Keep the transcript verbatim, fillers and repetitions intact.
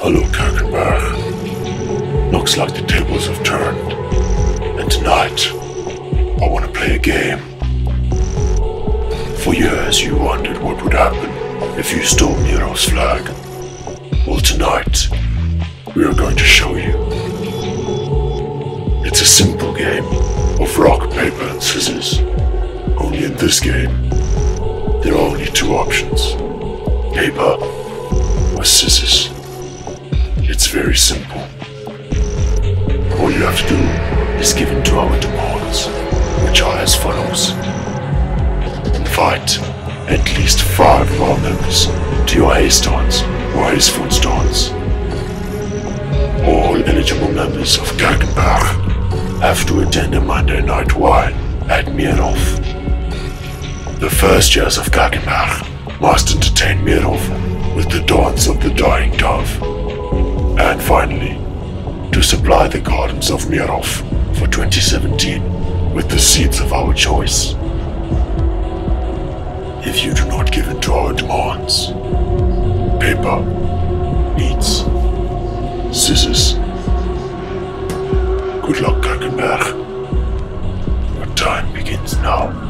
Hello, Kakenberg. Looks like the tables have turned. And tonight, I want to play a game. For years you wondered what would happen if you stole Miro's flag. Well, tonight, we are going to show you. It's a simple game of rock, paper and scissors. Only in this game, there are only two options. Paper or scissors. It's very simple. All you have to do is give in to our demands, which are as follows. Invite at least five of our members to your Haze dance or Haze Foods dance. All eligible members of Kakenberg have to attend a Monday night wine at Mirov. The first years of Kakenberg must entertain Mirov with the dance of the dying dove. And finally, to supply the gardens of Mirov for twenty seventeen with the seeds of our choice. If you do not give in to our demands, paper meets scissors. Good luck, Kakenberg. Your time begins now.